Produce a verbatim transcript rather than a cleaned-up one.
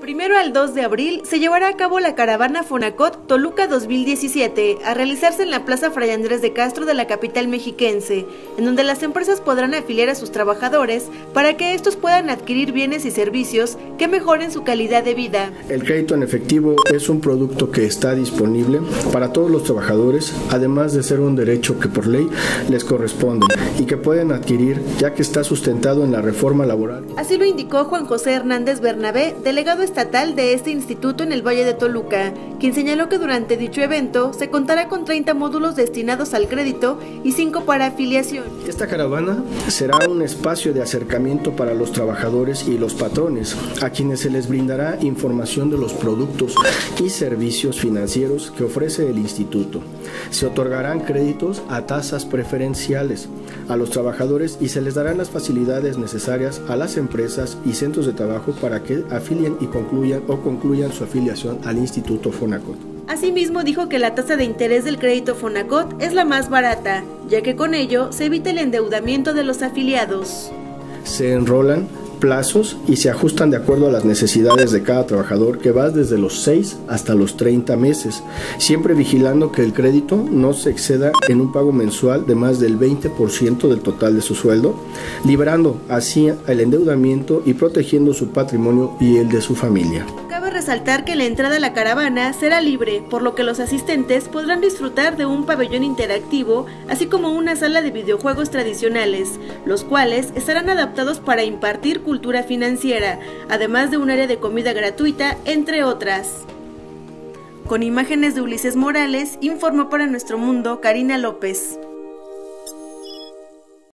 Primero al dos de abril se llevará a cabo la caravana Fonacot Toluca dos mil diecisiete, a realizarse en la Plaza Fray Andrés de Castro de la capital mexiquense, en donde las empresas podrán afiliar a sus trabajadores para que estos puedan adquirir bienes y servicios que mejoren su calidad de vida. El crédito en efectivo es un producto que está disponible para todos los trabajadores, además de ser un derecho que por ley les corresponde y que pueden adquirir ya que está sustentado en la reforma laboral. Así lo indicó Juan José Hernández Bernabé, delegado estatal de este instituto en el Valle de Toluca, quien señaló que durante dicho evento se contará con treinta módulos destinados al crédito y cinco para afiliación. Esta caravana será un espacio de acercamiento para los trabajadores y los patrones, a quienes se les brindará información de los productos y servicios financieros que ofrece el instituto. Se otorgarán créditos a tasas preferenciales a los trabajadores y se les darán las facilidades necesarias a las empresas y centros de trabajo para que afilien y concluyan o concluyan su afiliación al Instituto Fonacot. Asimismo, dijo que la tasa de interés del crédito Fonacot es la más barata, ya que con ello se evita el endeudamiento de los afiliados. Se enrolan plazos y se ajustan de acuerdo a las necesidades de cada trabajador, que va desde los seis hasta los treinta meses, siempre vigilando que el crédito no se exceda en un pago mensual de más del veinte por ciento del total de su sueldo, librando así el endeudamiento y protegiendo su patrimonio y el de su familia. Cabe resaltar que la entrada a la caravana será libre, por lo que los asistentes podrán disfrutar de un pabellón interactivo, así como una sala de videojuegos tradicionales, los cuales estarán adaptados para impartir cultura financiera, además de un área de comida gratuita, entre otras. Con imágenes de Ulises Morales, informó para Nuestro Mundo Karina López.